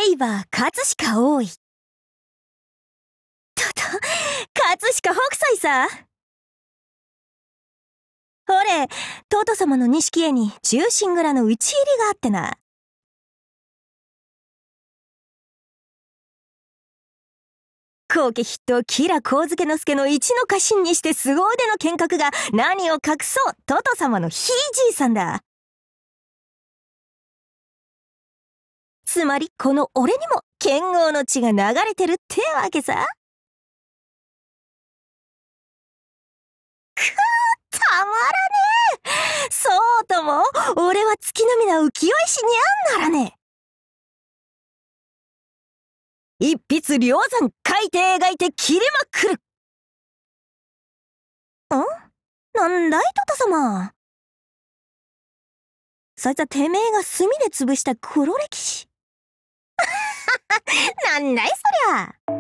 イバー葛飾大井。葛飾北斎さ。ほれ、トト様の錦絵に忠臣蔵の討ち入りがあってな。後家筆頭吉良上野之助の一の家臣にして凄腕の剣客が何を隠そうトト様のひいじいさんだ。つまりこの俺にも剣豪の血が流れてるってわけさ。たまらねえ。そうとも、俺は月並みな浮世絵師にゃんならねえ。一筆両山書いて描いて切れまくる。なんだいトト様。そいつはてめえが墨で潰した黒歴史。なんだいそりゃ。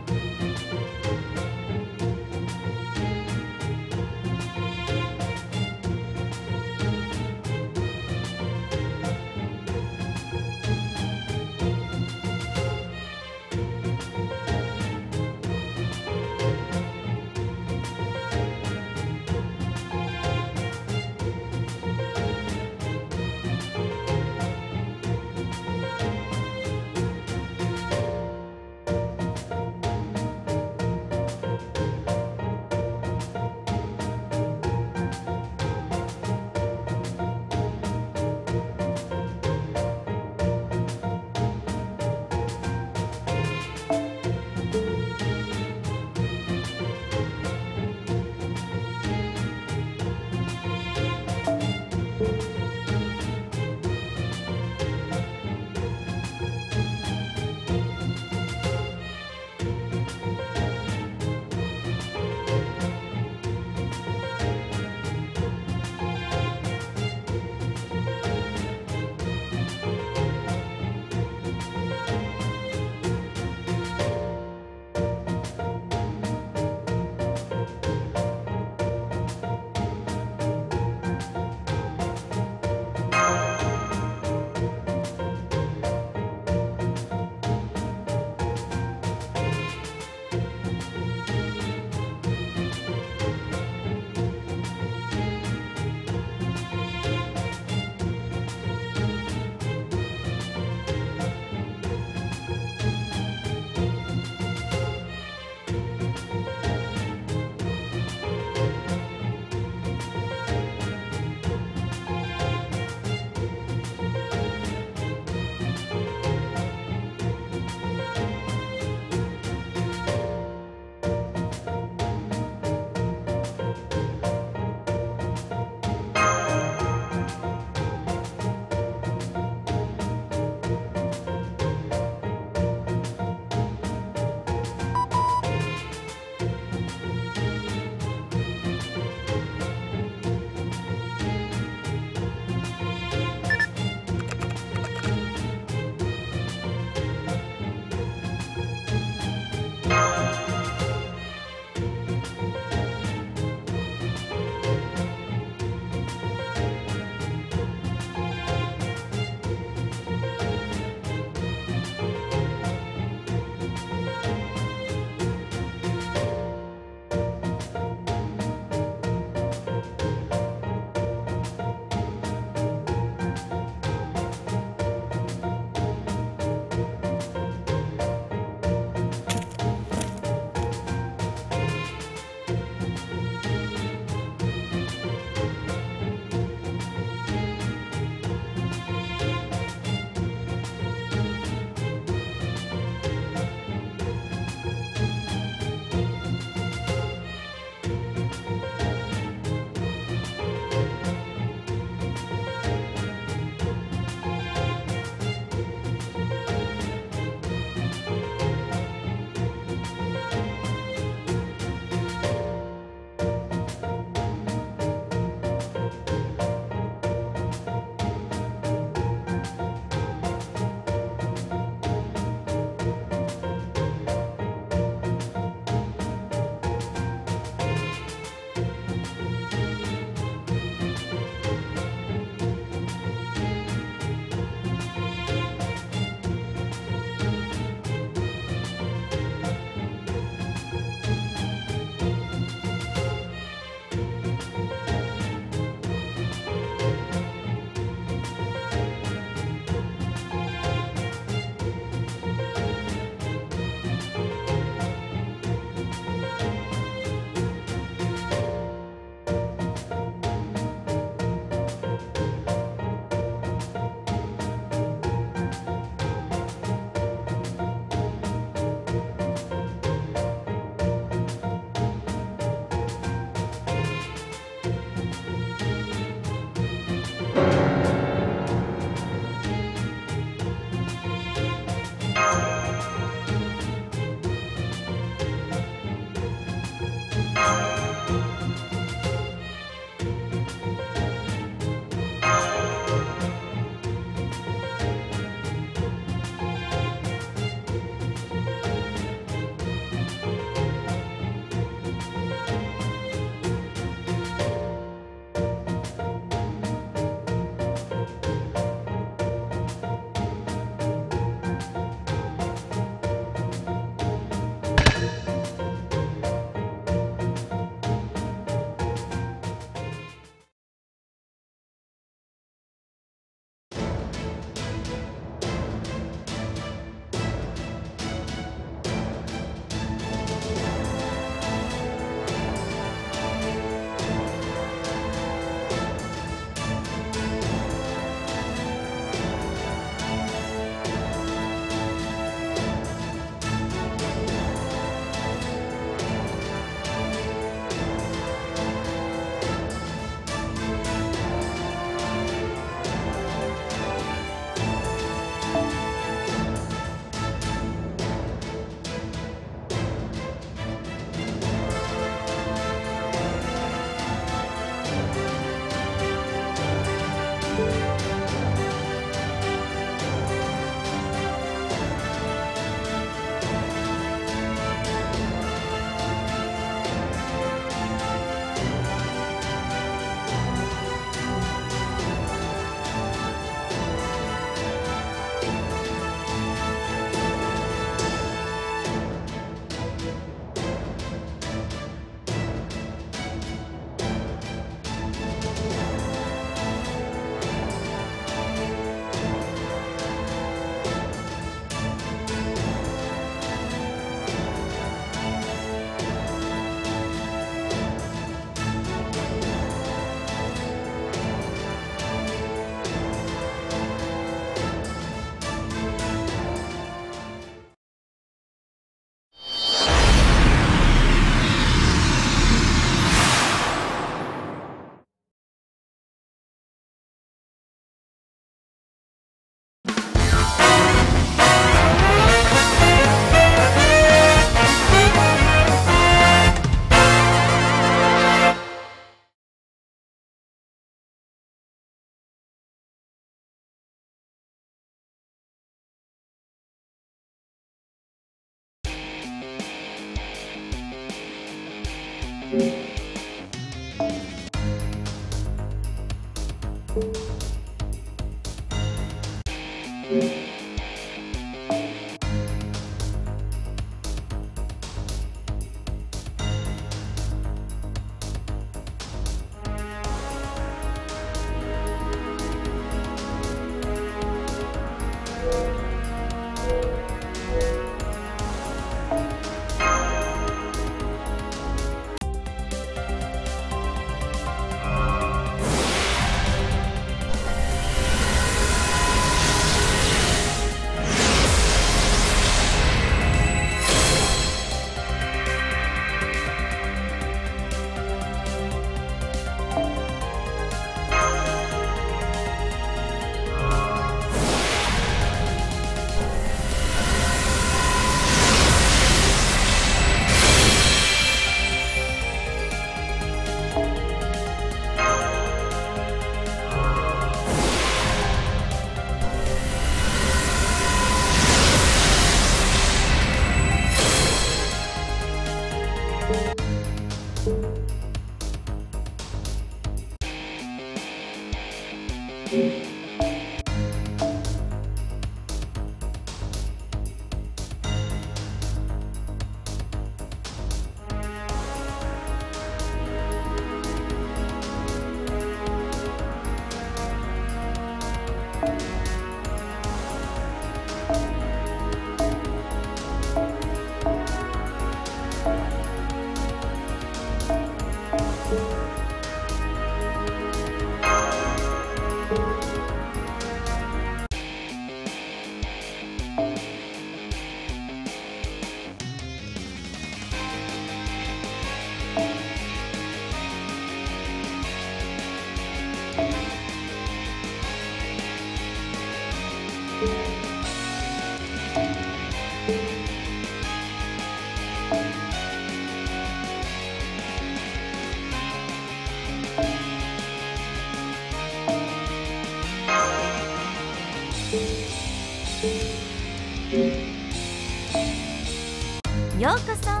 ようこそ。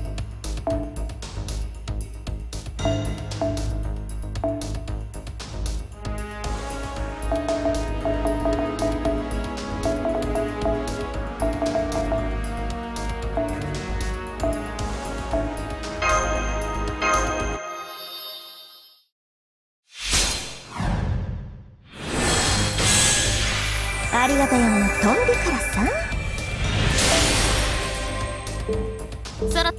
ありがた山のトンビからさ。そろ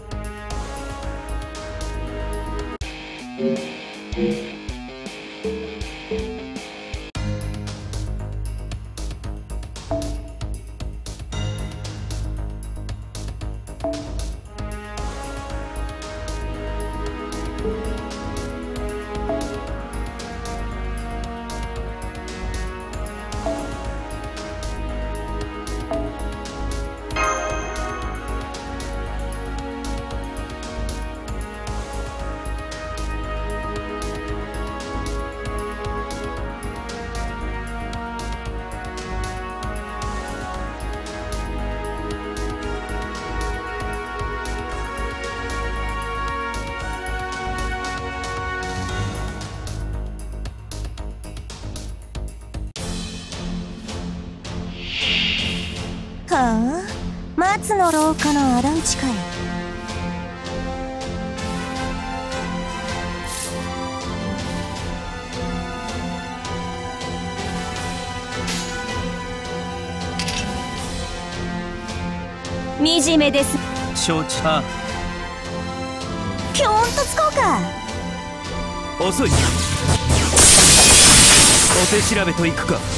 はあ、松の廊下の仇討ちかい。惨めです。 承知。はぴょんとつこうか。 遅い。お手調べといくか。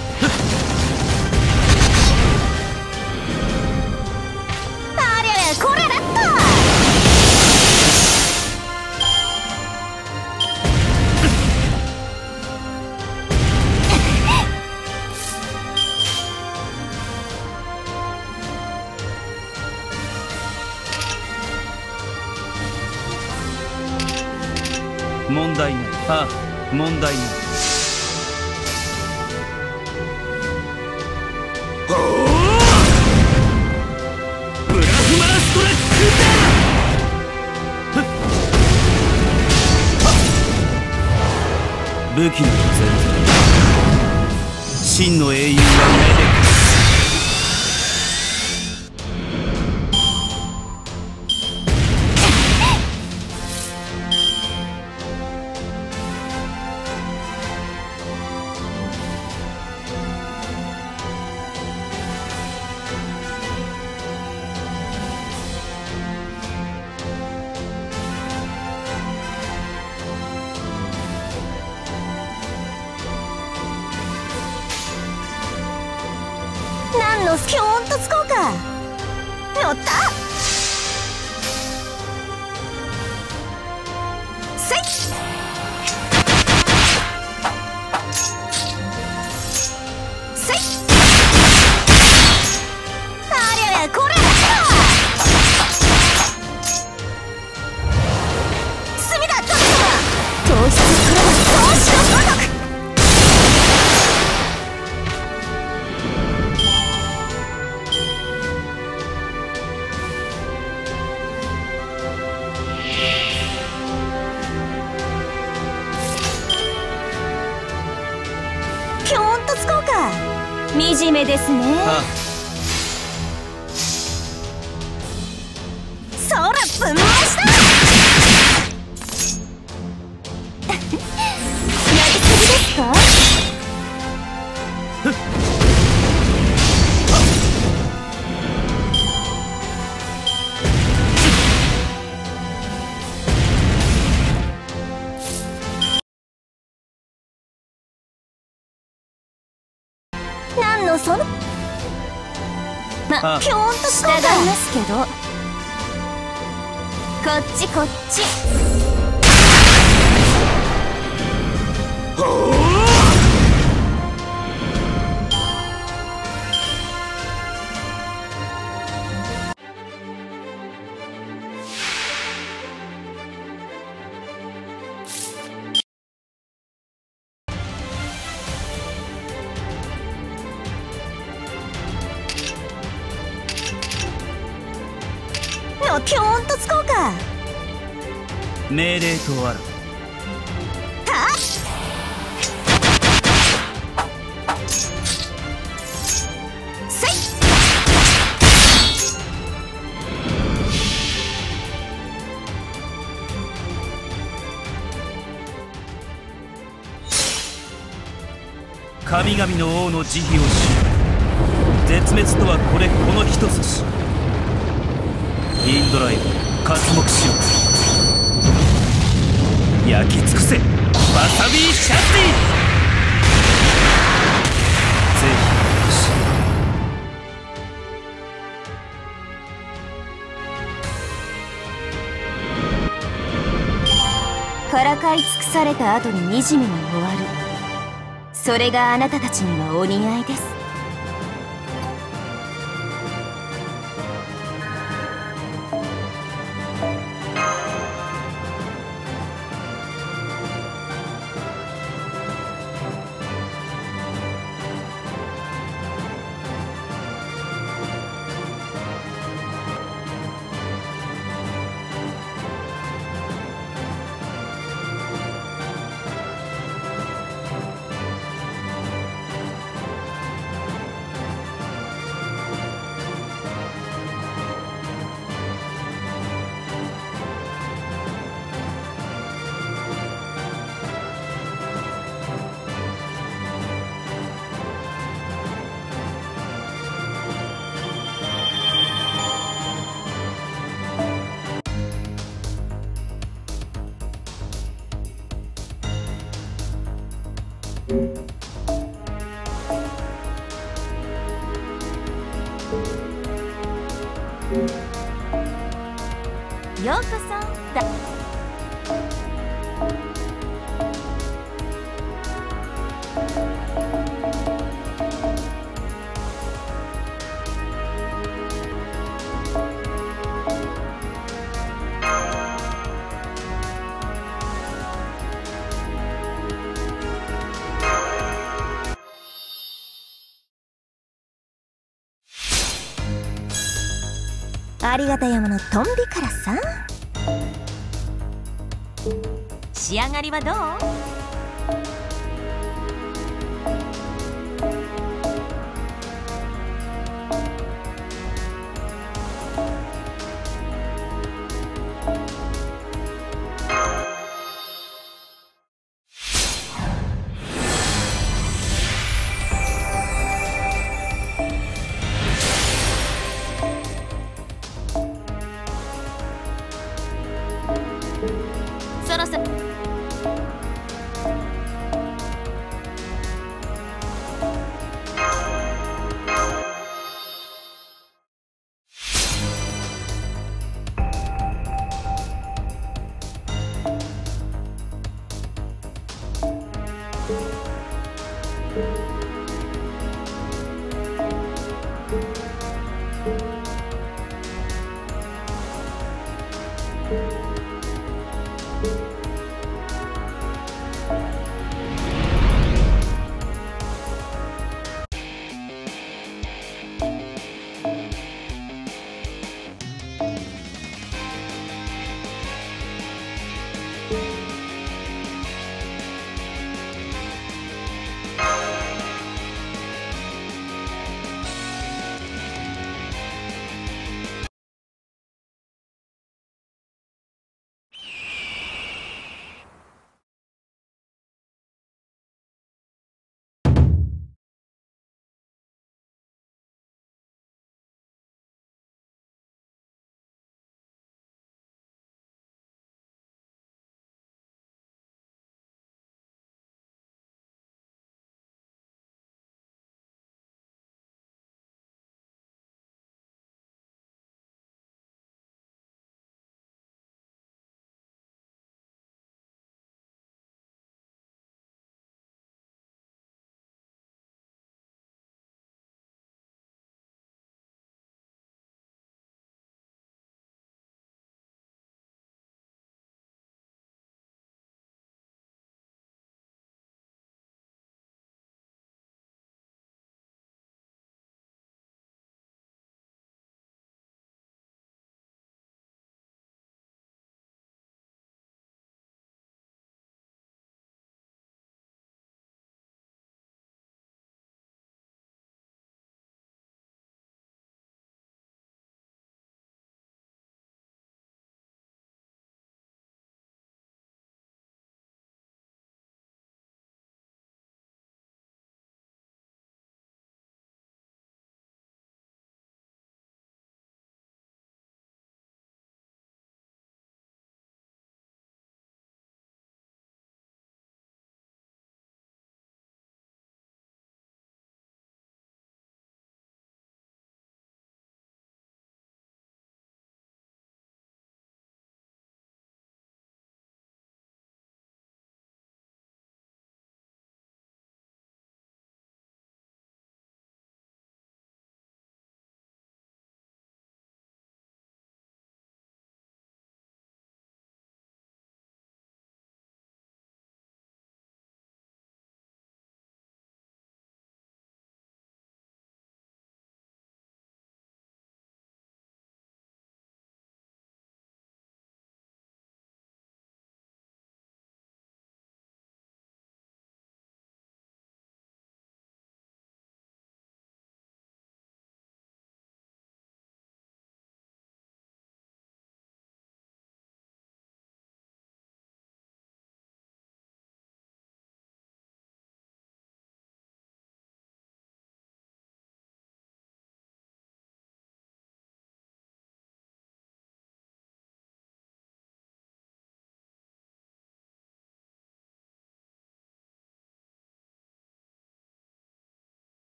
ありゃこれだった。 問題ない。ああ、問題ない。ブラフマーストラックだ。 武器など全然。真の英雄は目で。 何のピョーンとつこうか。乗った。せいせい。ありゃりゃ、これだ。隅田トム様、糖質プロの投資のごとく。ピョーンとつこうか。惨めですね。 あそらぶん回したやりすぎですか。何のそのあピョーンと従いますけど。こっちこっち。ピョーンとつこうか。 命令とあら。 はっせい。 神々の王の慈悲をし、絶滅とはこの一筋。インドライブ刮目しよう。焼き尽くせワサビーシャッティ。ぜひしからかい尽くされた後に惨めに終わる。それがあなたたちにはお似合いです。ようこそ。ありがた山のトンビからさ。仕上がりはどう？ そろそろ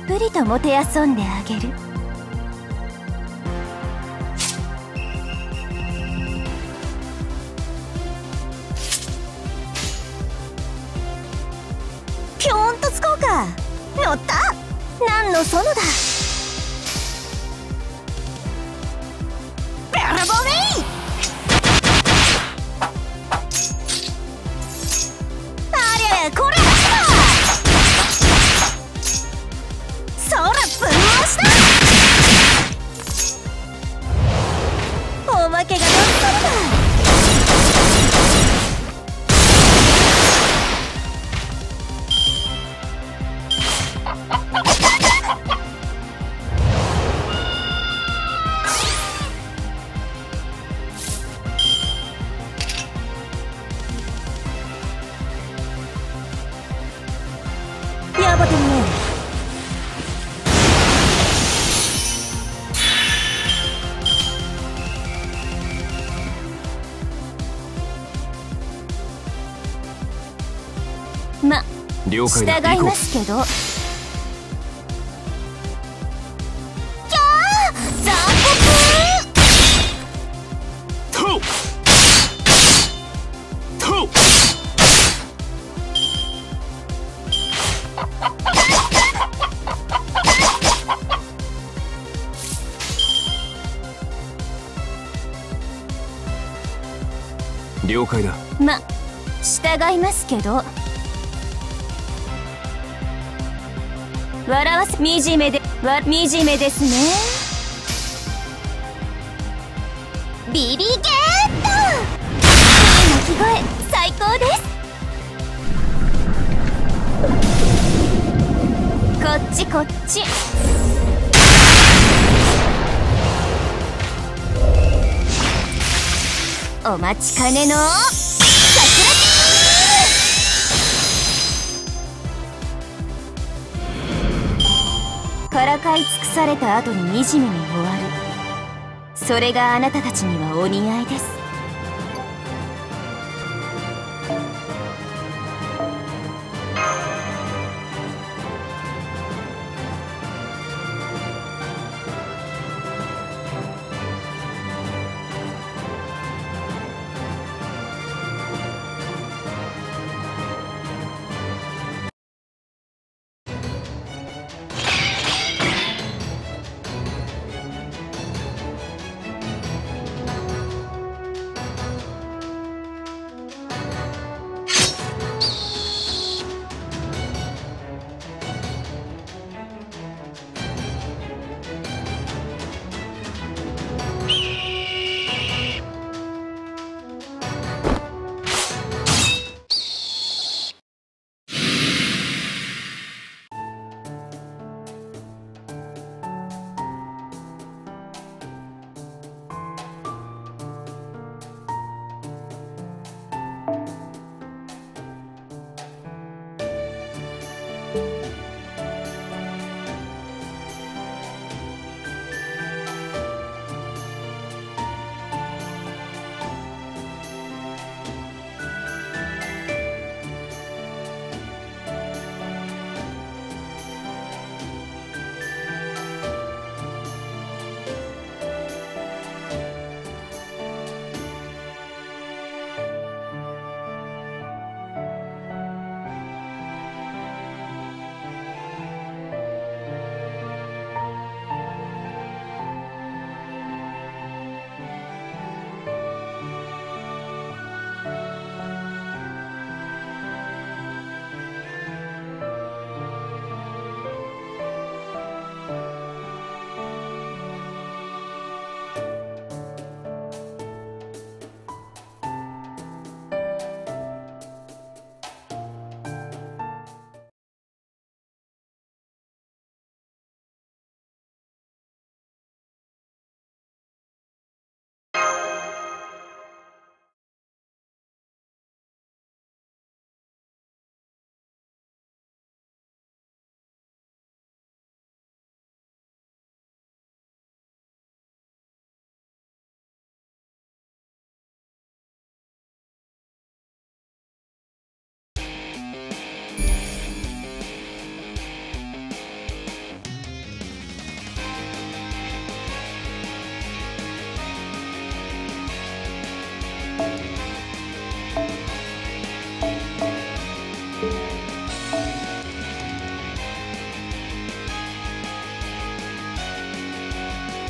ぷりともてあそんであげる。ぴょーんとつこうか。乗った。何の園だ。ベラボメイ。あれこれだ。そら分押しだ。おまけが乗ったのだ。やばてるね。ま、従いますけど。キャー残酷。 了解だ。 ま、従いますけど。笑わせ惨めで惨めですね。ビリゲート。鳴き声最高です。こっちこっち。お待ちかねの桜からかい尽くされた後に惨めに終わる。それがあなたたちにはお似合いです。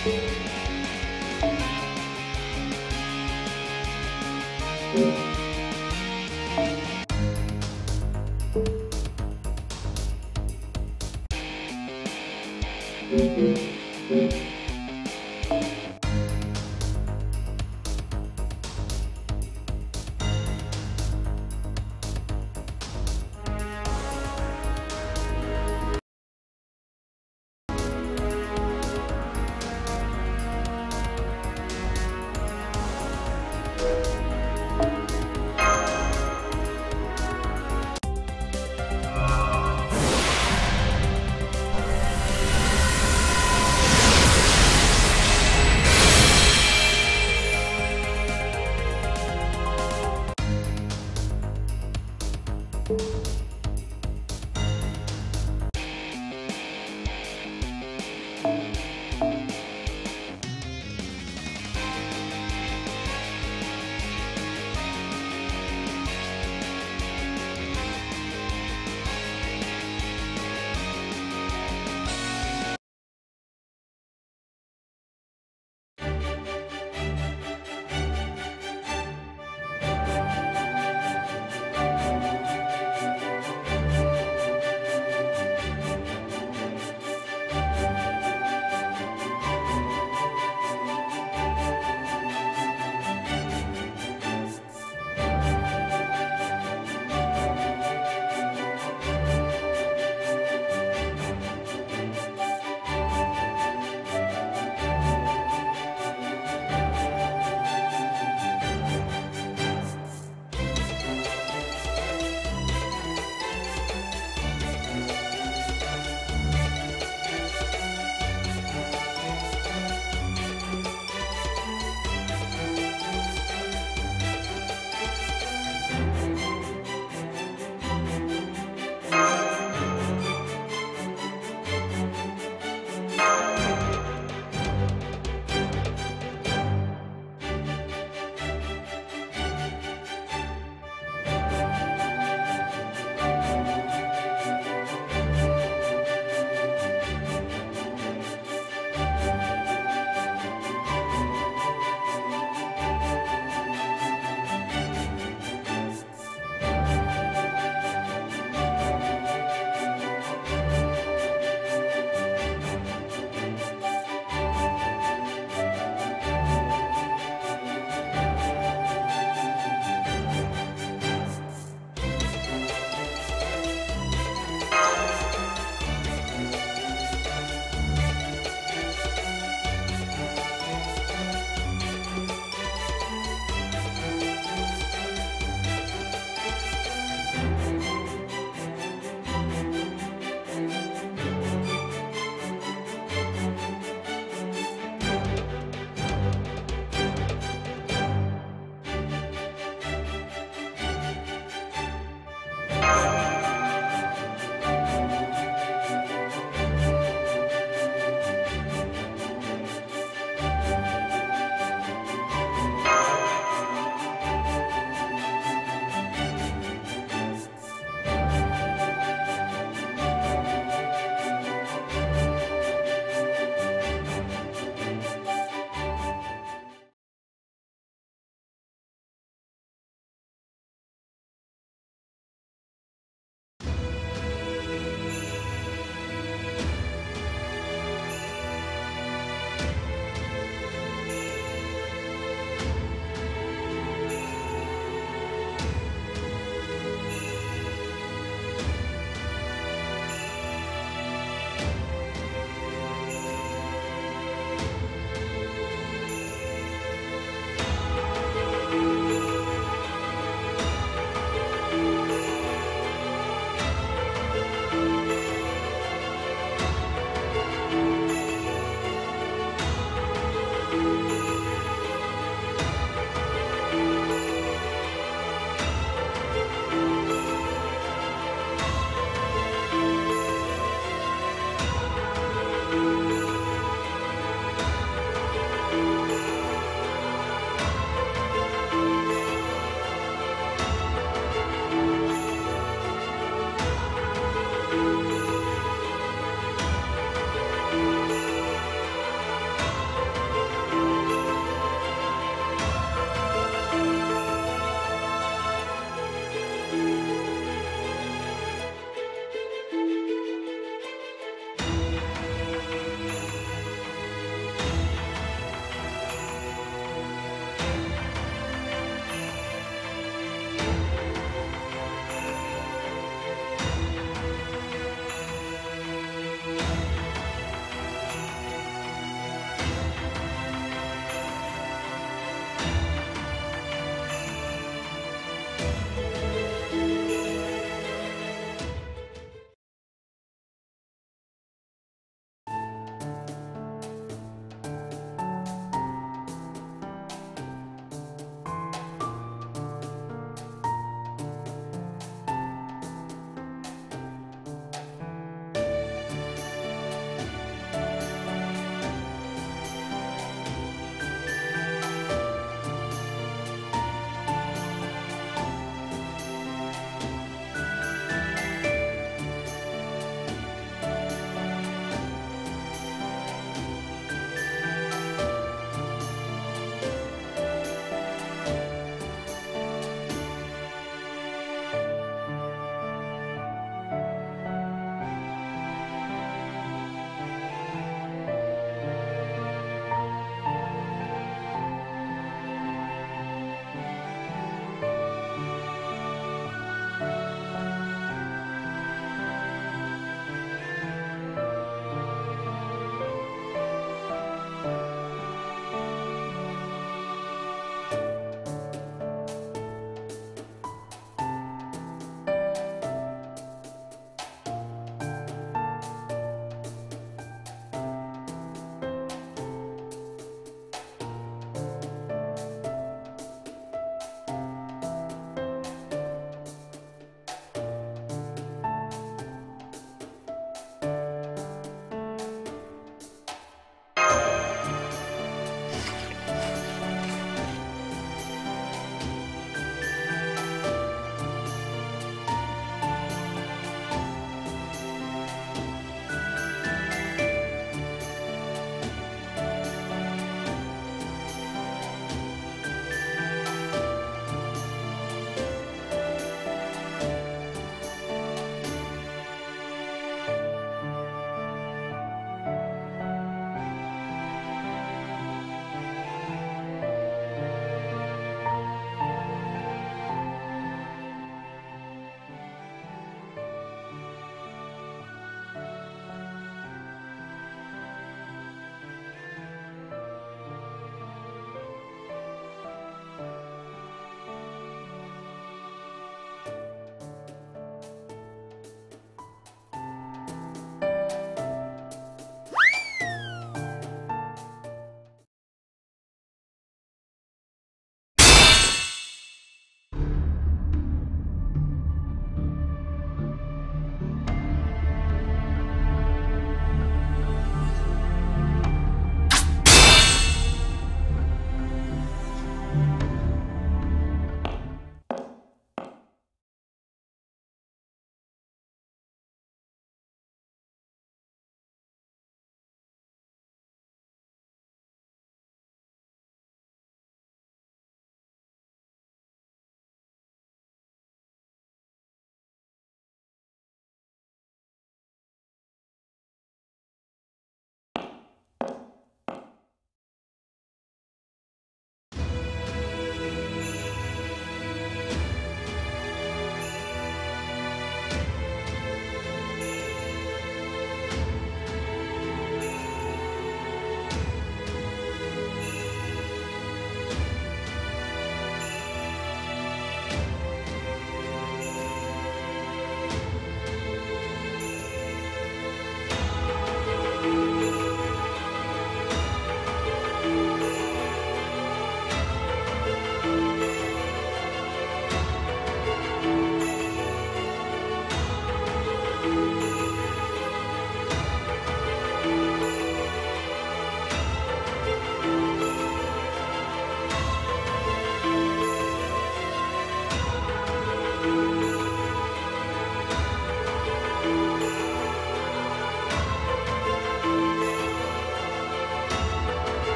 貴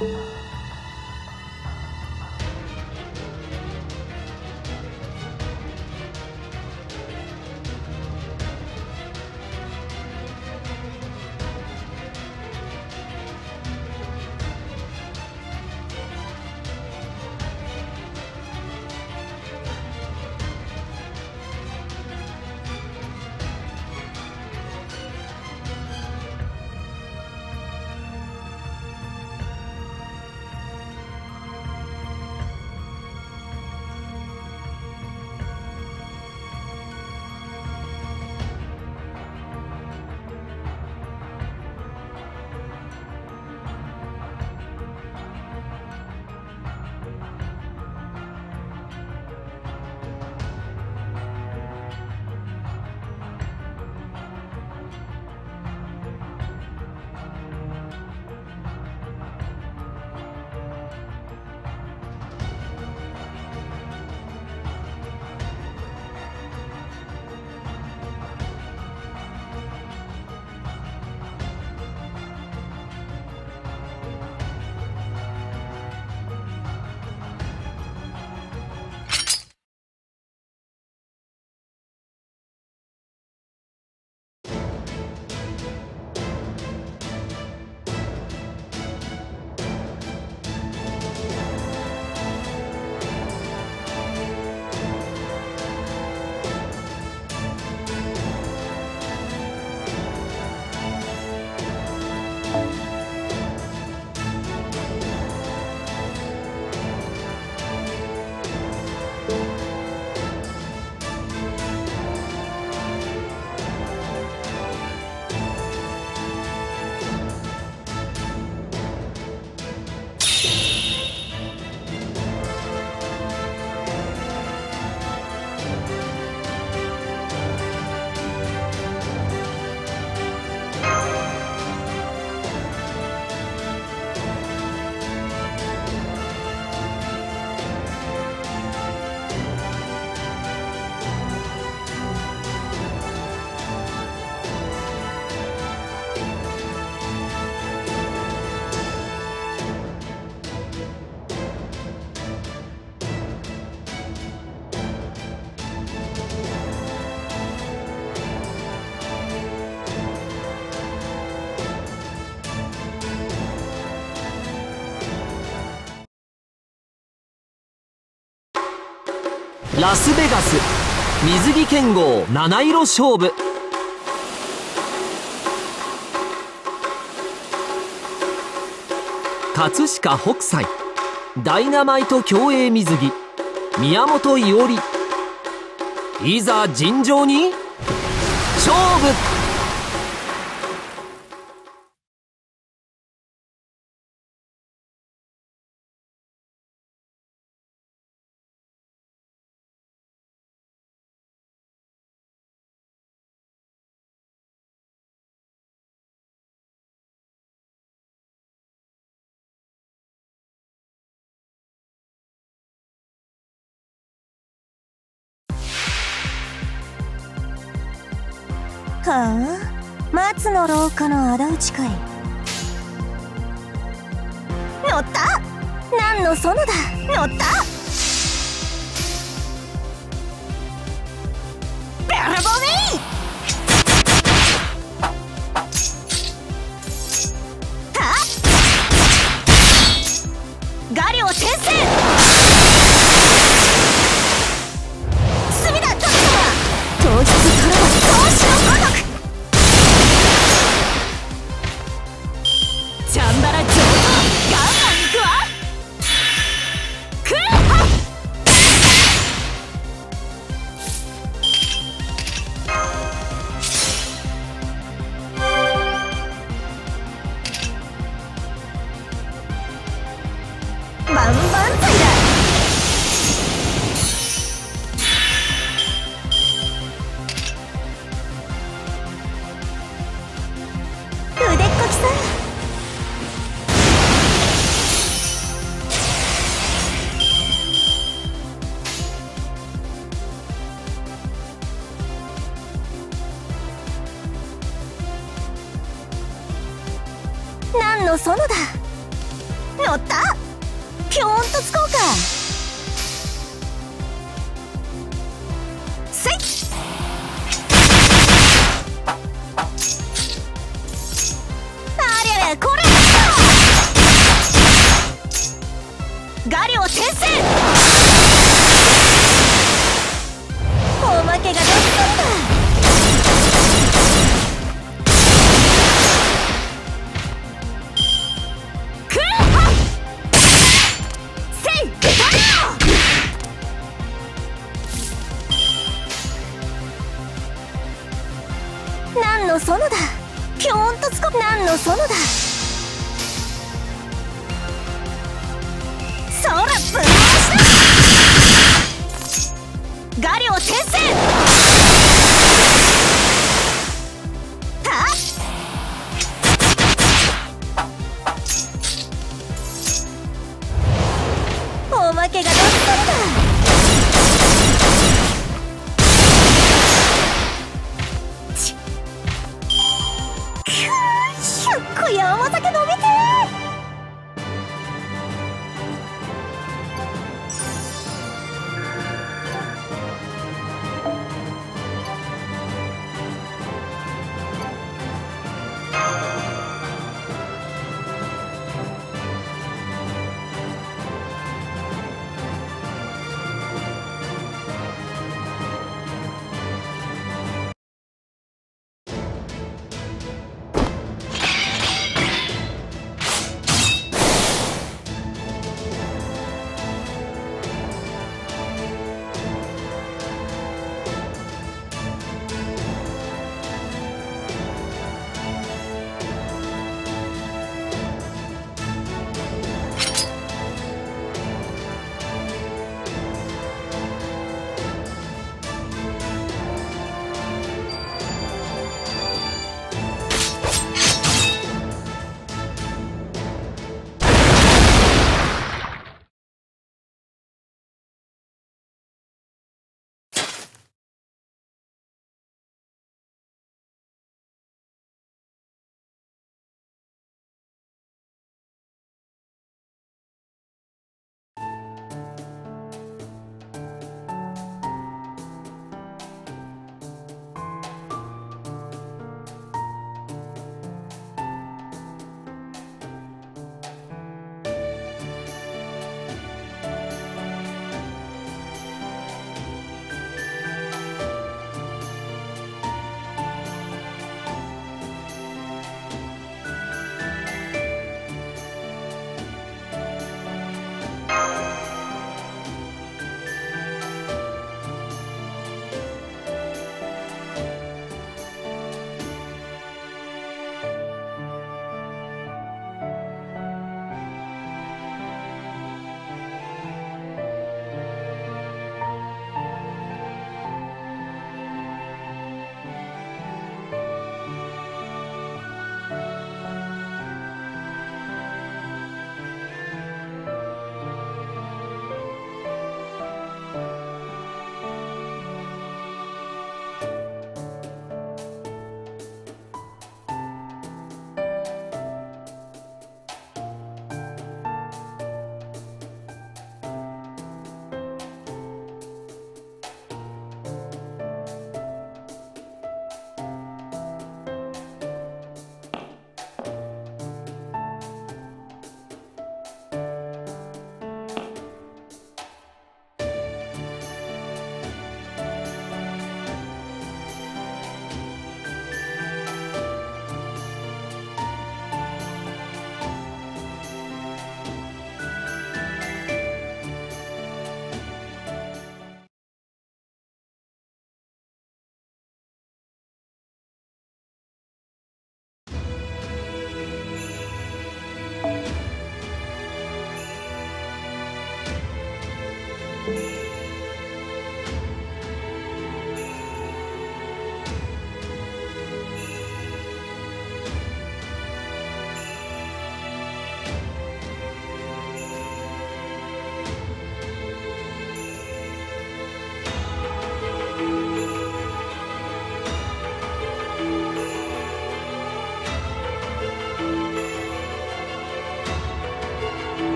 ラスベガス水着剣豪七色勝負。葛飾北斎ダイナマイト競泳水着宮本伊織、いざ尋常に勝負。 はあ、松の廊下の仇討ちかい。乗った、何の園だ、乗った。ベラボメイはっ画量転生。隅田神様糖質からは闘志のごとく。チャンバラ上等、ガンマン行くわ。クーハッ万々歳だ。腕っこきさん。何の園だ、 乗った。ぴょーんとつこうか。せい。ありゃりゃ、これガリを転生。おまけがどっさりだ。クーハッせいガリオ。なんのそのだ。ぴょーんとつこ。なんのそのだ。そらぶん回しだ。ガリを転生。おまけがどっさりだ。ちっ100個や甘酒飲みてー。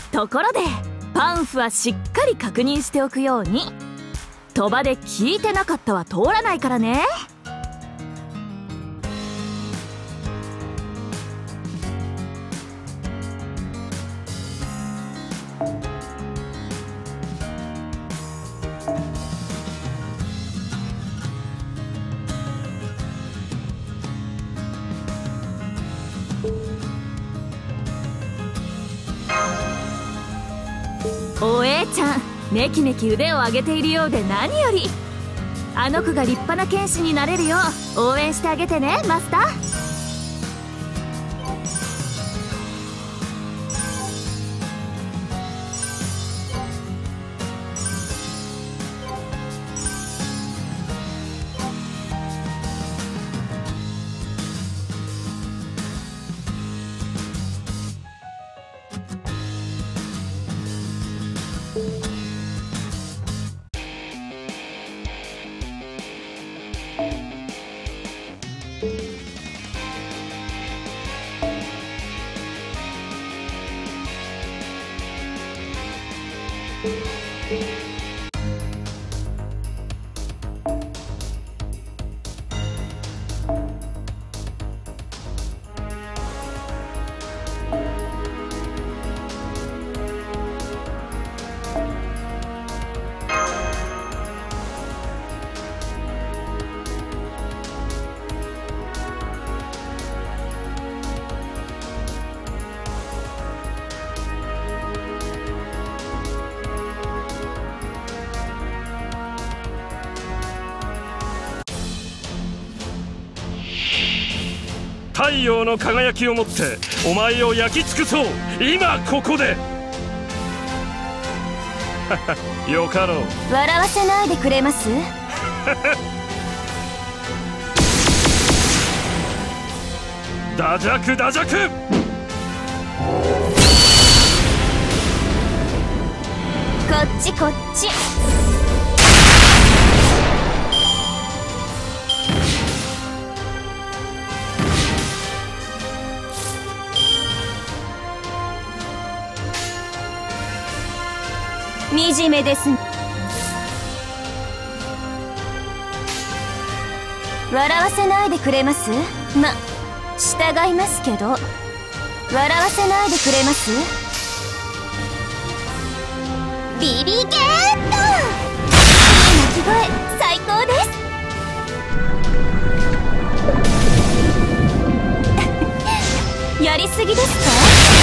ところでパンフはしっかり確認しておくように。賭場で聞いてなかったは通らないからね。おえちゃん、めきめき腕を上げているようで何より。あの子が立派な剣士になれるよう応援してあげてね、マスター。 太陽の輝きをもってお前を焼き尽くそう、今ここで。よかろう。 笑わせないでくれます？ ダジャクダジャク。 こっちこっち。惨めです。笑わせないでくれます？ま、従いますけど。笑わせないでくれます？ビビゲート！鳴き声最高です。やりすぎですか？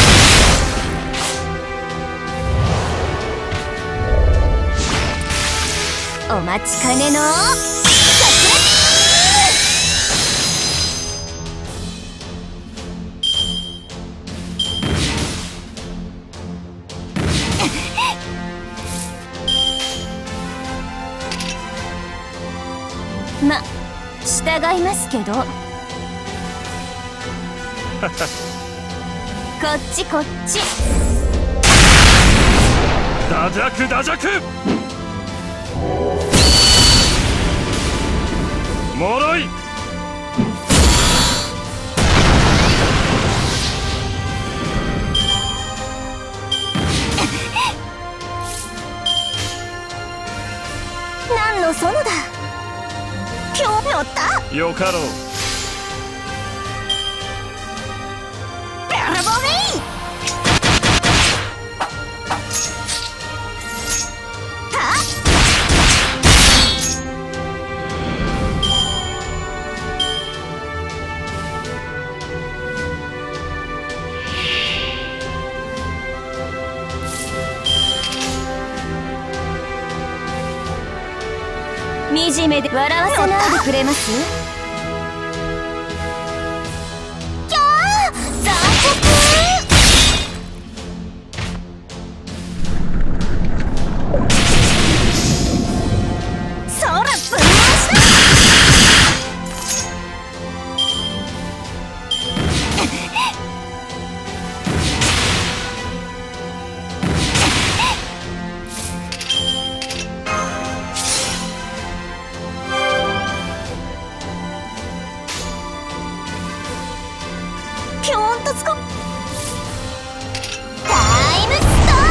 お待ちかねのま、従いますけど。こっちこっち。 ダジャクダジャク。もろい。 何の園だ。今日乗った。 よかろう。 ベルボミー。惨めで笑わせないでくれます？キャー！残酷！そらぶん回した！ピョーンとつこ。タイムストーン！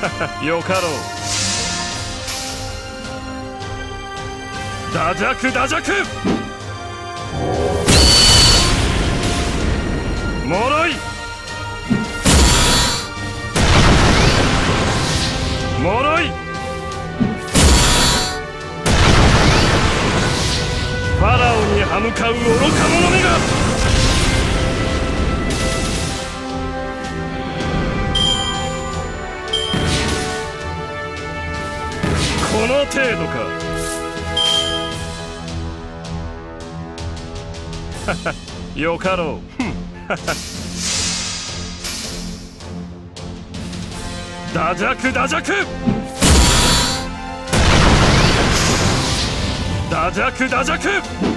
よかろう。打弱打弱。もろいもろい。ファラオに歯向かう愚か者めが。この程度か。よかろう。打弱打弱。打弱打弱。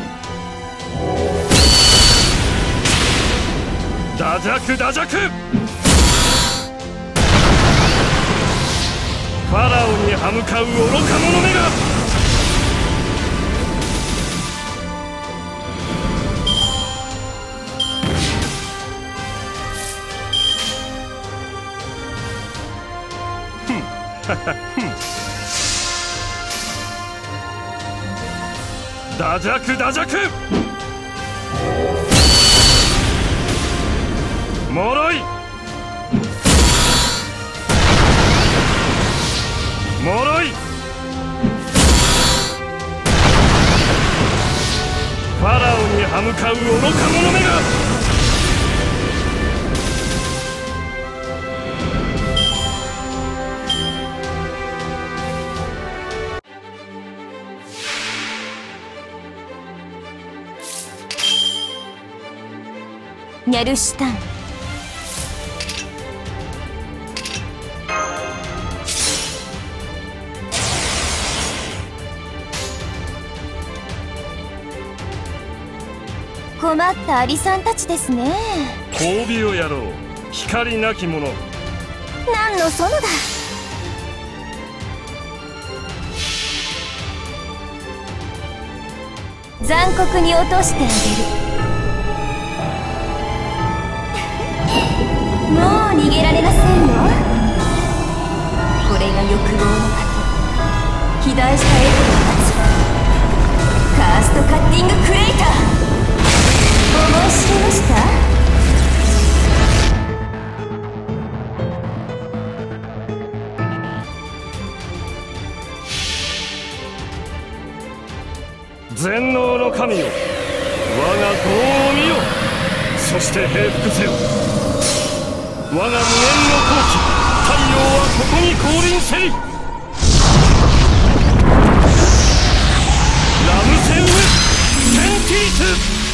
打弱打弱。ファラオに歯向かう愚か者めが。打弱打弱。もろいもろい。ファラオに歯向かう愚か者めが。 ニャルシュタン。困ったアリさんたちですね。 交尾をやろう。光なき者。 何の園だ。残酷に落としてあげる。もう逃げられませんよ。これが欲望の果て。肥大したエゴが待つカーストカッティングクレイター。思い知りました。 全能の神よ、我が業を見よ。そして平服せよ。我が無限の好機、太陽はここに降臨せり。ラムセウム・センティース。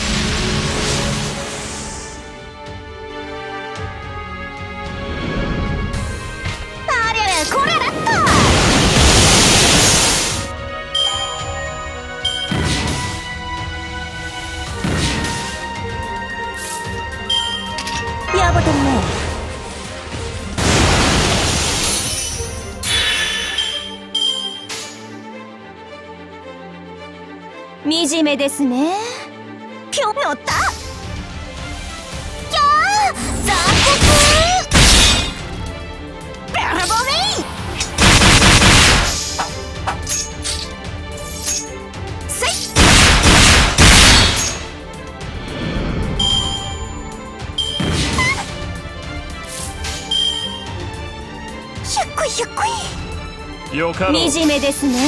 あれれこれだった。やぼとね。惨めですね。ぴょん乗った。キャー残酷。ベラボミせい。ひゃっこいひゃっこい。 よかろう。 惨めですね。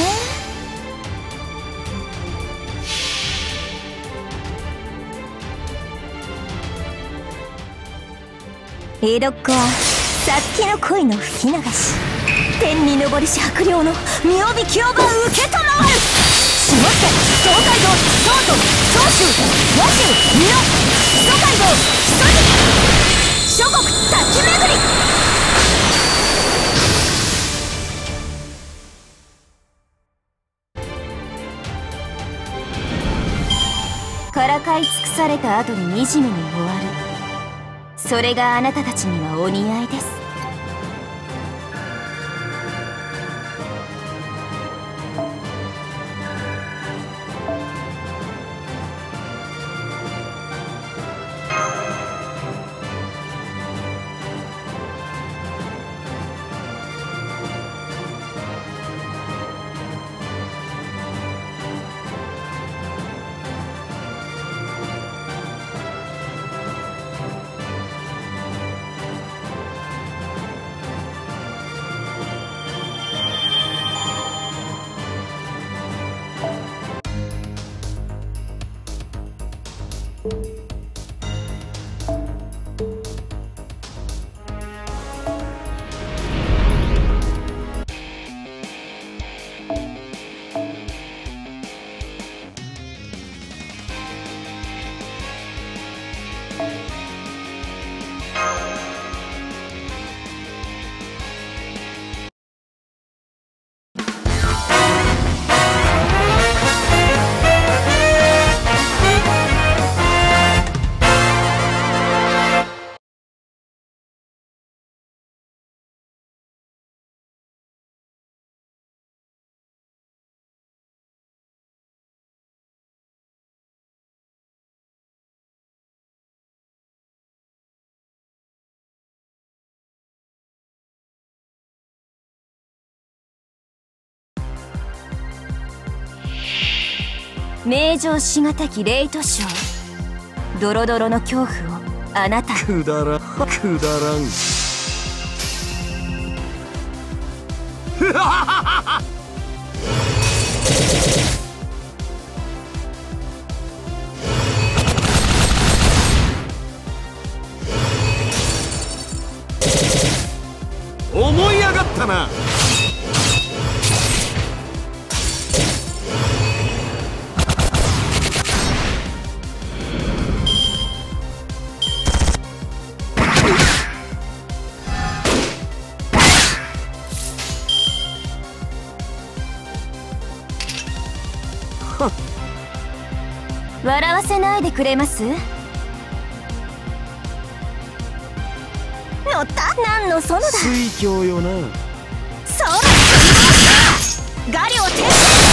江戸っ子はさっきの恋の吹き流し。天に昇りし白陵の身を引きをば受けたまわる。下って東海道東都長州和州美濃木曽街道木曽路諸国滝巡り。からかい尽くされた後に惨めに終わる。それがあなたたちにはお似合いです。 名状しがたきレイトショー、ドロドロの恐怖をあなたくだらん思い上がったな。 笑わせないでくれます？乗った何の園だ。 水郷よな。 そらガリを転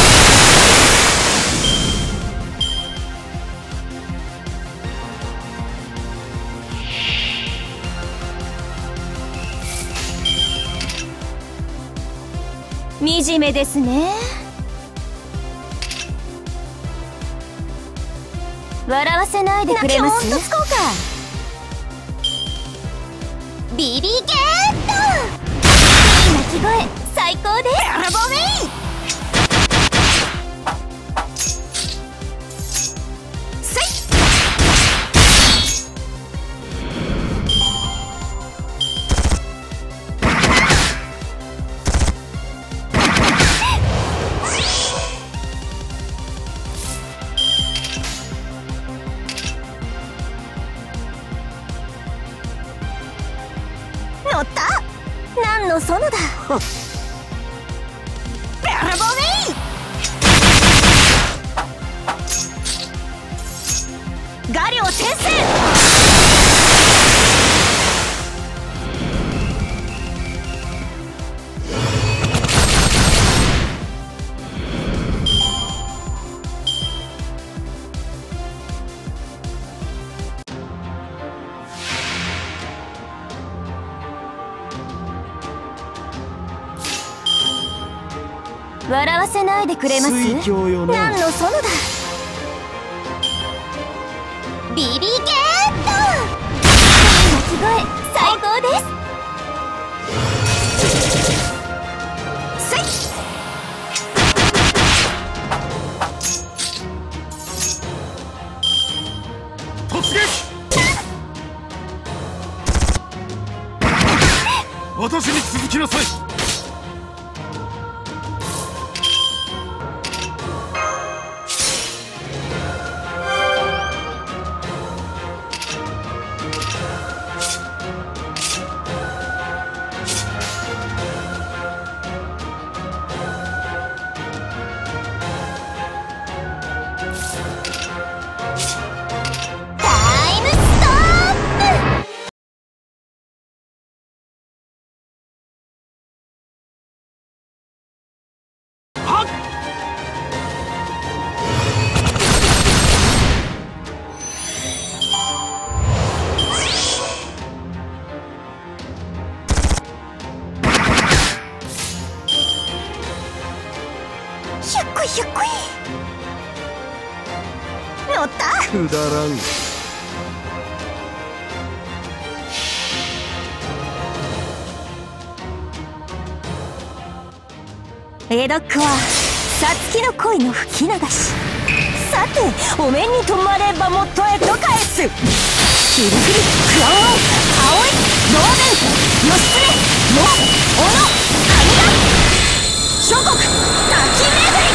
生惨めですね。笑わせないでくれます？泣き音使おうか。ビビゲート、鳴き声最高です。ラボメイせい乗った何の園だ。ラボメイガリを転生。笑わせないでくれます？ 水郷よな。 何の園だ。ビビゲート、鳴き声最高です。せい突撃。私に続きなさい。 ひゃっこいひゃっこい。乗ったくだらん。 江戸っ子はさつきの恋の吹き流し、ささてお面に止まればもとへと返す。キリキリクワンオン葵ローデン義経モ小野神田諸国滝巡り。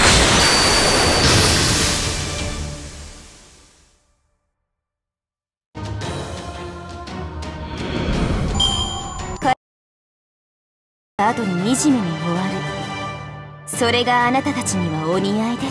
後に惨めに終わる。それがあなたたちにはお似合いです。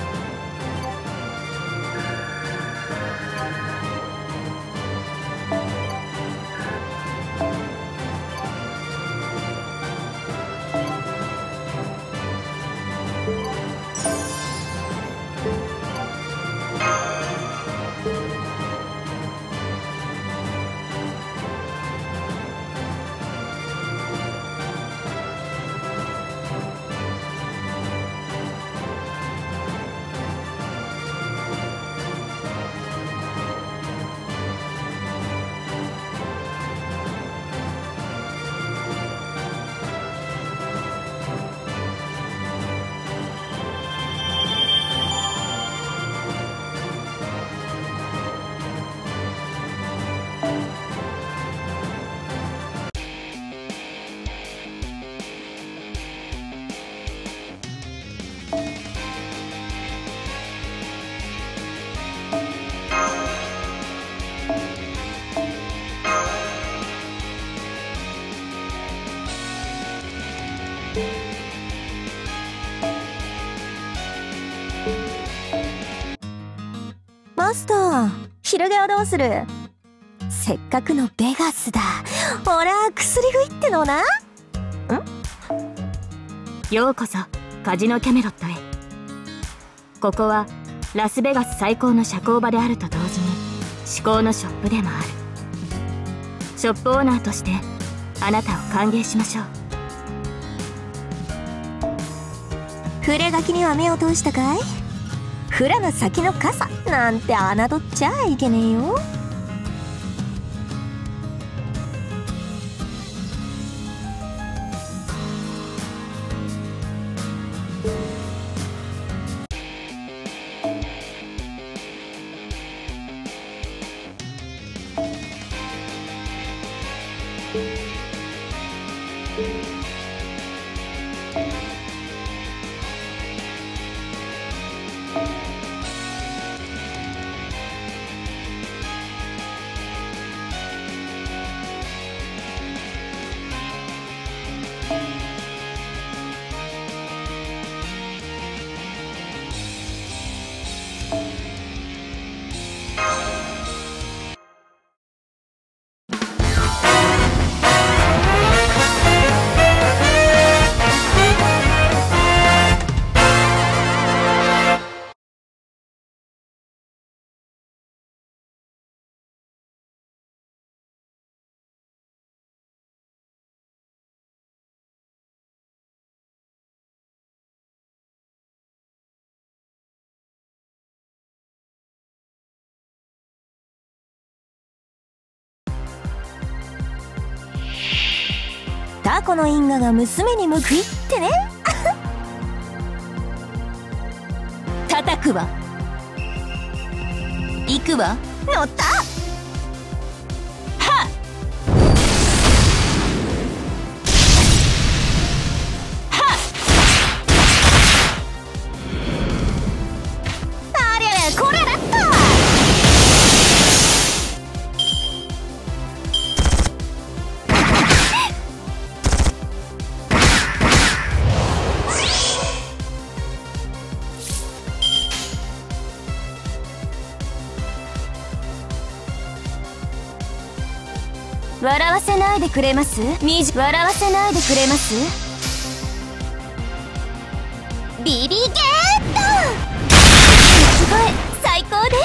マスター、昼毛はどうする？せっかくのベガスだ。ほら、薬食いってのな。 ようこそカジノキャメロットへ。ここはラスベガス最高の社交場であると同時に至高のショップでもある。ショップオーナーとしてあなたを歓迎しましょう。 触れ書きには目を通したかい？フラの先の傘なんて侮っちゃいけねえよ。タコの因果が娘に報いってね。叩くわ。行くわ。乗った。はっはっ。ありゃりゃ、これだった。笑わせないでくれます？笑わせないでくれます？ビビゲート！すごい最高です。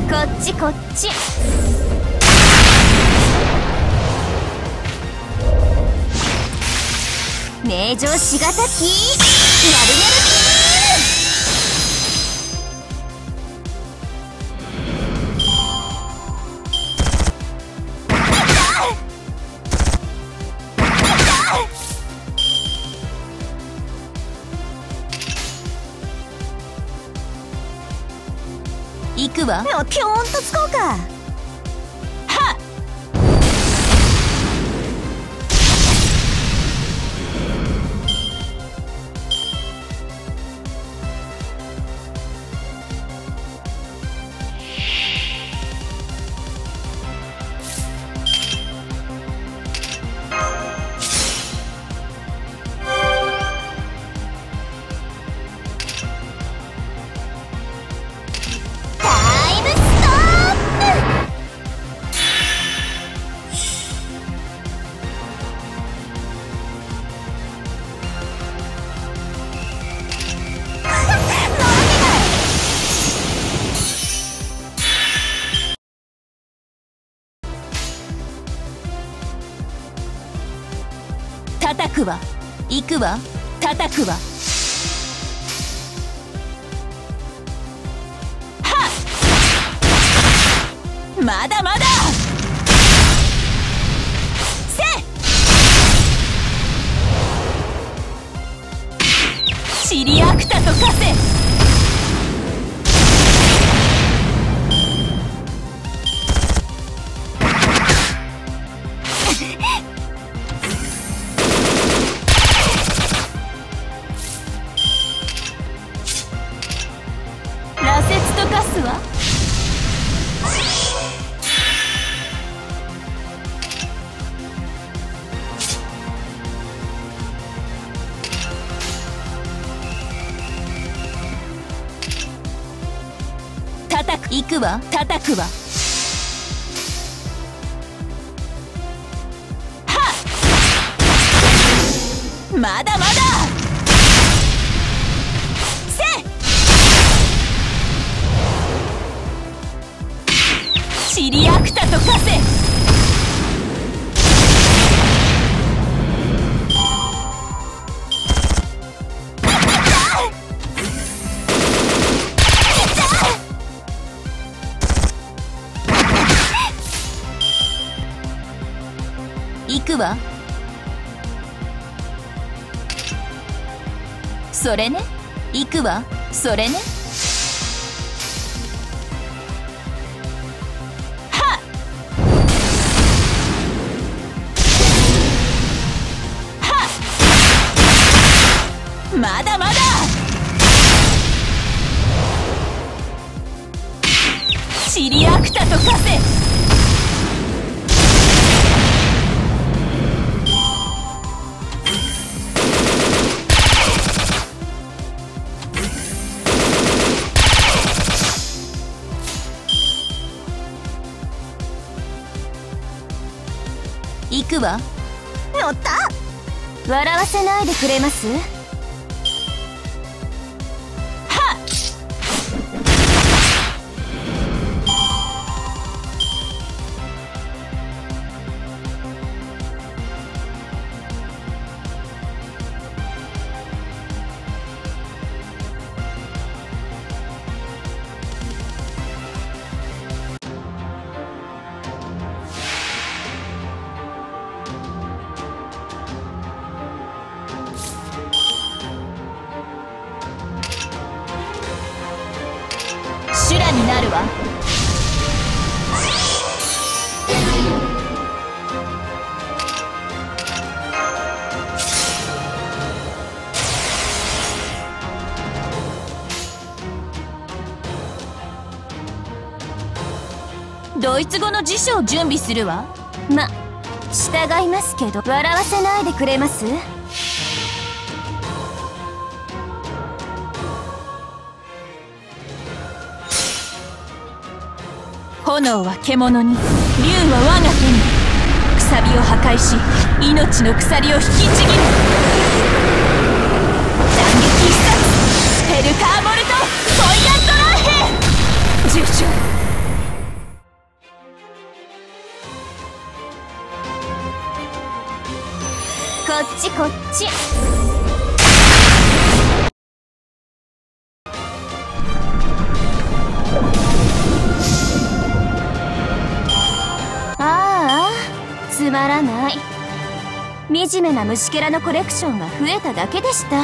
こっちこっち。名城しがたきニャルニャルビーム。 行くわ。ピョーンとつこうか。はっ。叩くわ。行くわ。叩くわ。はっ。まだまだ。せシリアクタと化せ。羅刹と化すわ。叩く。行くわ。叩くわ。はっ。まだまだ。シリアクタと化せ。行くわ。それね。行くわ。それね。まだまだ。シリアクタと化せ。行くわ。乗った。笑わせないでくれます？修羅になるわ。ドイツ語の辞書を準備するわ。ま、従いますけど笑わせないでくれます？炎は獣に、竜は我が手に。くさびを破壊し、命の鎖を引きちぎる。斬撃必殺、ヘルカーボルトフォイアントラーヘン。重傷。こっちこっち。つまらない。惨めな虫けらのコレクションが増えただけでした。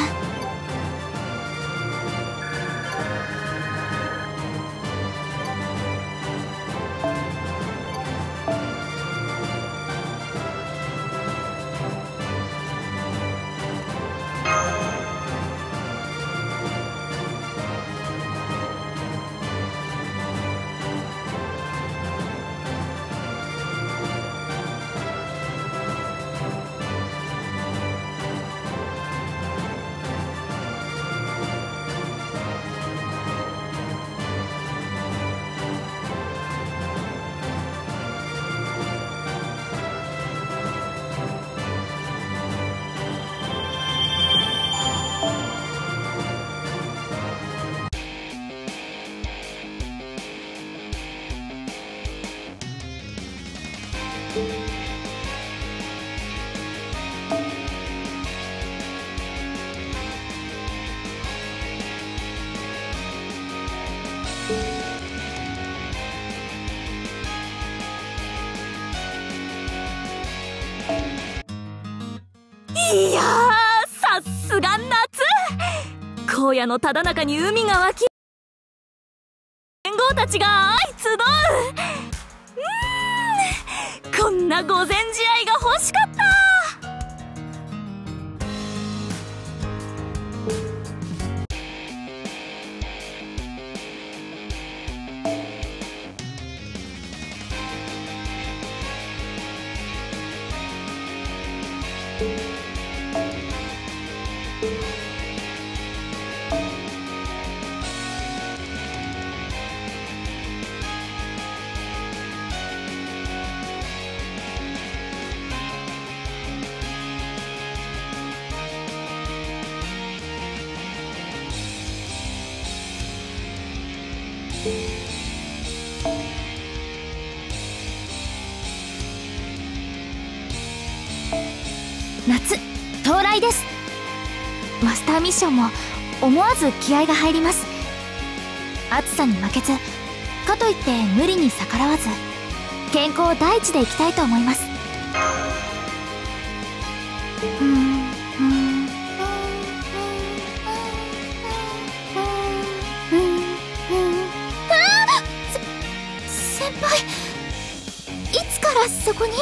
荒野のただ中に海が湧き、連合たちが相集う。こんな御前試合が欲しかった。 夏到来です。マスターミッションも思わず気合が入ります。暑さに負けず、かといって無理に逆らわず、健康第一でいきたいと思います。先輩、いつからそこに？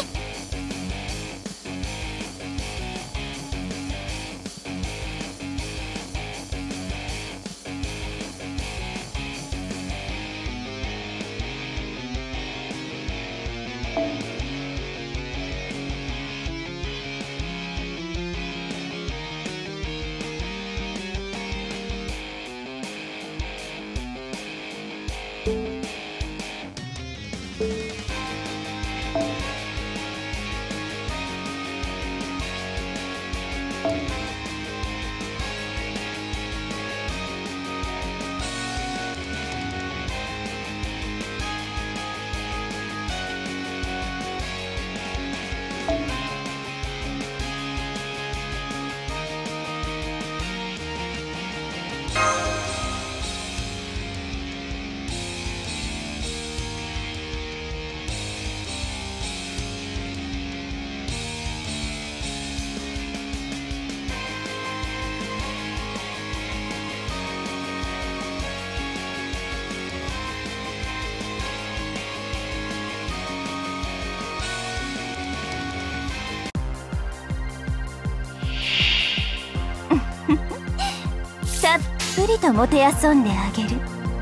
たっぷりともてあそんであげる。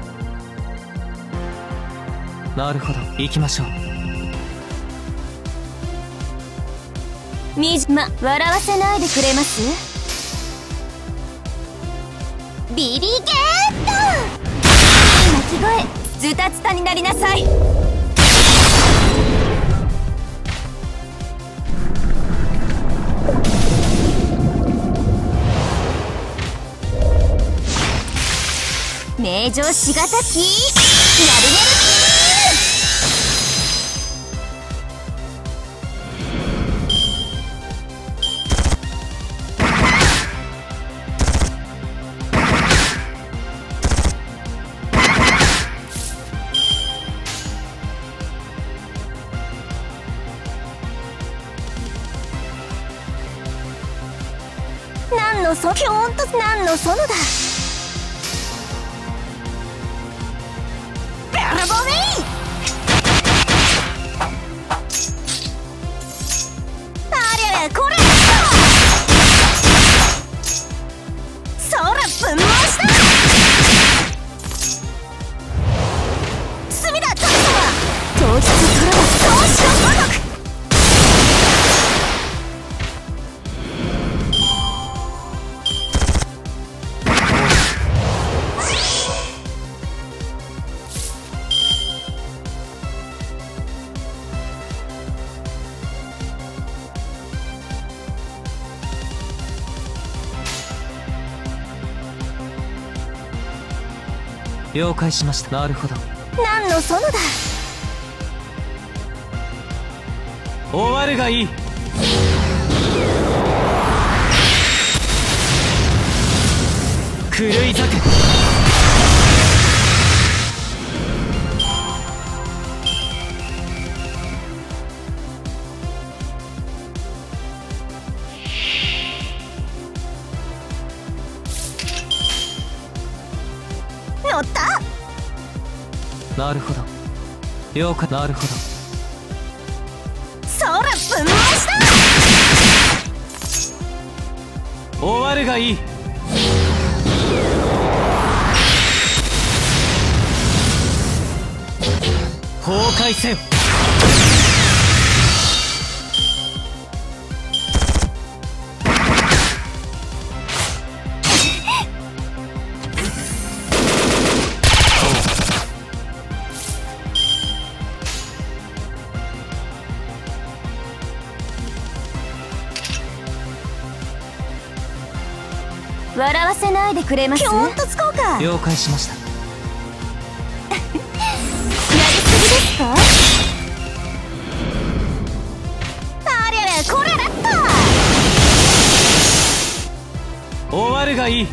なるほど、行きましょう。 笑わせないでくれます？ビリゲート！鳴き声ズタズタになりなさい。名城しがたきなるねるなんのそぴょーんとなんのそのだ。これそら分回した。隅田殿様、糖質虎は総司のごとく。 了解しました。なるほど。 何の園だ。 終わるがいい。狂い咲く。 乗った。 なるほど、了解。なるほど。 そらぶん回した。 終わるがいい。崩壊せよ。 笑わせないでくれます。きょんとつこうか。 了解しました。 やりすぎですか。ありゃりゃ、これだった。 終わるがいい。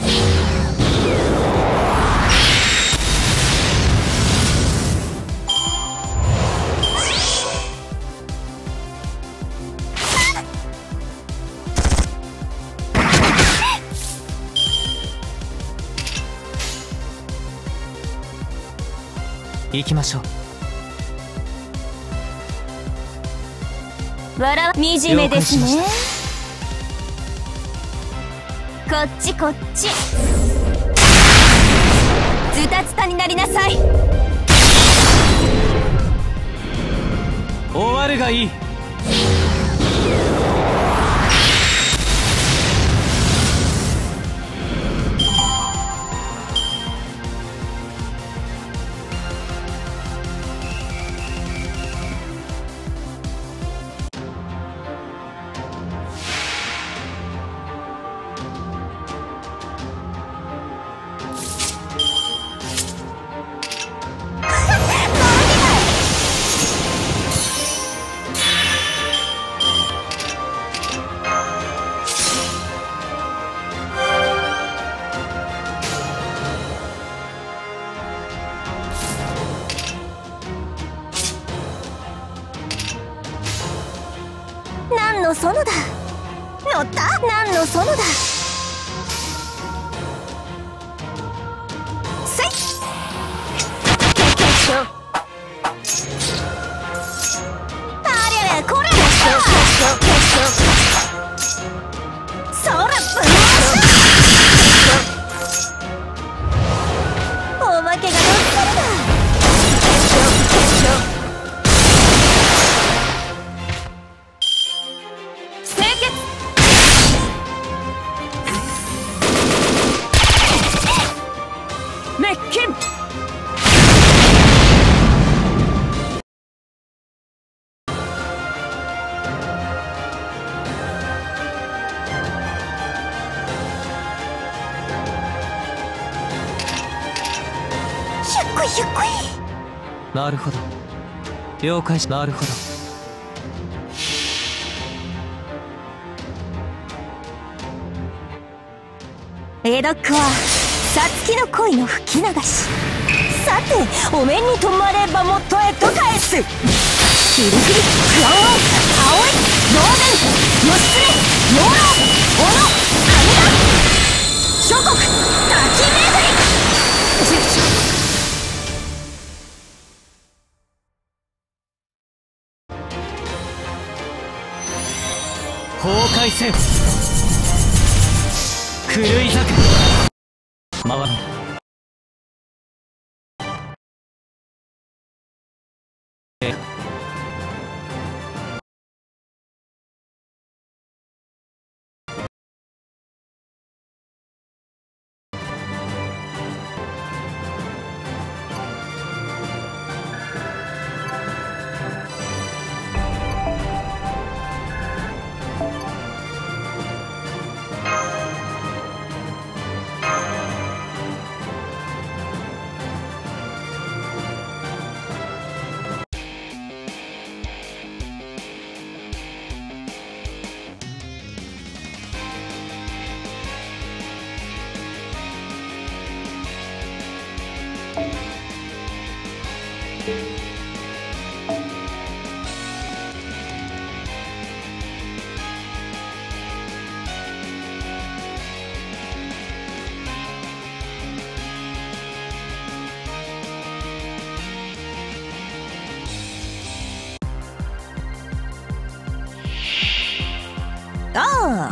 行きましょう。惨めですね。こっちこっち。ズタズタになりなさい。 終わるがいい。 何の園だ。乗った。何の園だ。せいけけしょ。ありゃりゃ、これだ。そらぶん回した。おまけが乗ってるだ。ひゅっこい。 なるほど、了解し。なるほど。 エドックはサツキの恋の吹き流し。さて、お面に止まればもとへと返す。ヒルフリ、クランオン、葵、ローデン、義経、養老、小野、神田、諸国、滝巡り。 崩壊せよ。狂い咲く。回る。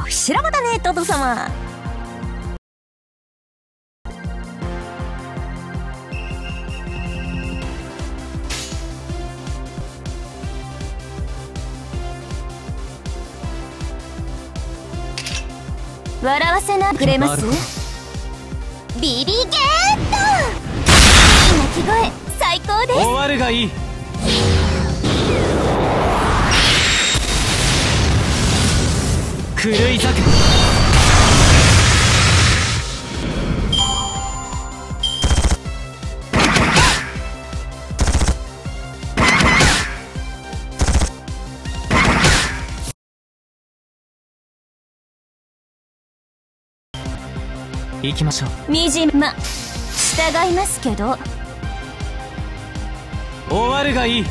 しらばだねトド様。笑わせなくれます？ビビゲート、いい鳴き声最高です。 終わるがいい。狂い咲く。行きましょう。 みじま従いますけど。 終わるがいい。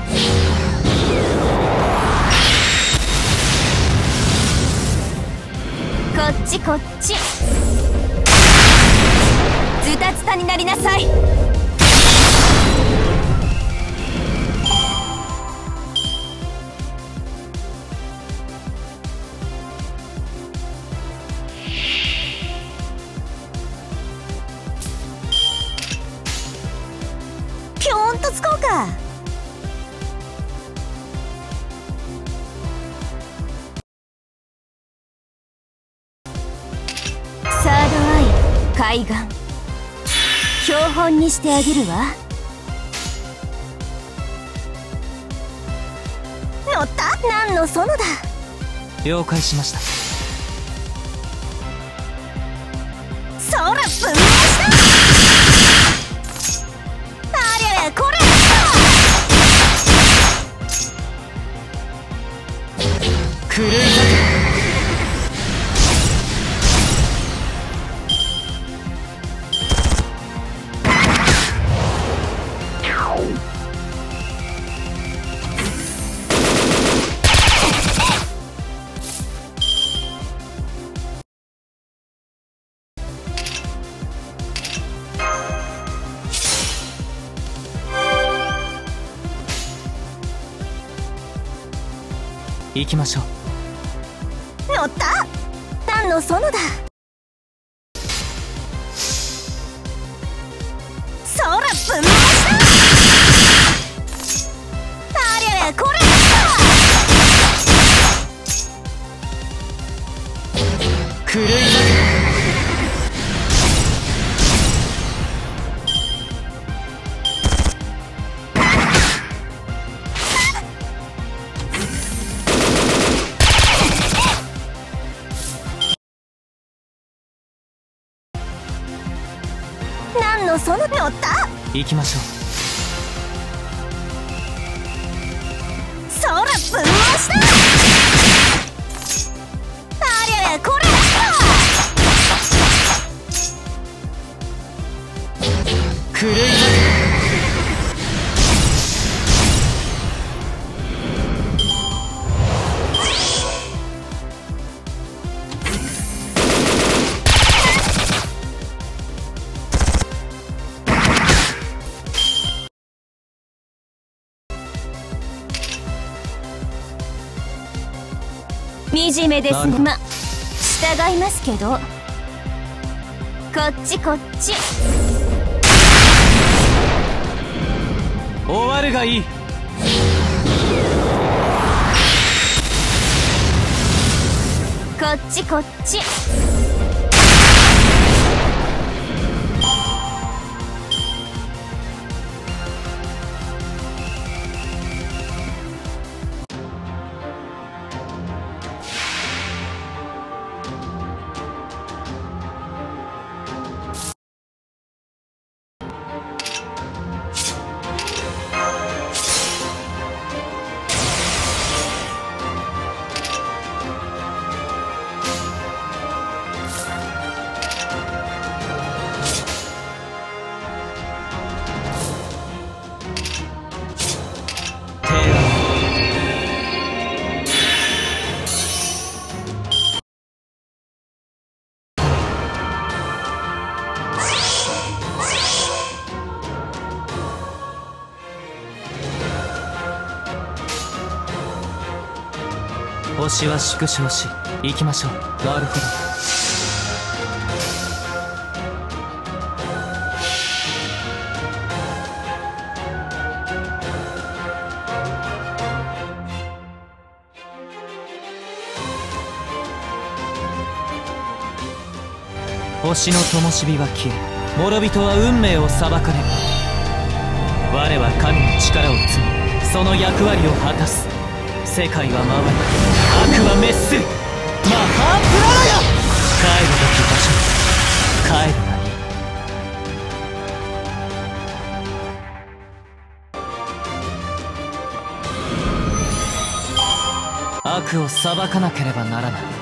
こっちこっち、ズタズタになりなさい。ぴょーんとつこうか。サードアイ海岸、標本にしてあげるわ。乗った？何の園だ。 了解しました。 そらぶん回した。ありゃりゃこれ狂い咲く。行きましょう。 乗った？何の園だ。そらぶん回した。ありゃりゃこれ狂い咲く。 何の園。乗った？ 行きましょう。 そらぶん回した。ありゃりゃこれ狂い咲く。 惨めですが、ま従いますけど。こっちこっち、 終わるがいい。 こっちこっち。 星は縮小し行きましょう。なるほど。星の灯火は消え、諸人は運命を裁かれる。我は神の力を積み、その役割を果たす。世界は回り、悪は滅する。マハープララヤ。帰るべき場所に帰るがいい。悪を裁かなければならない。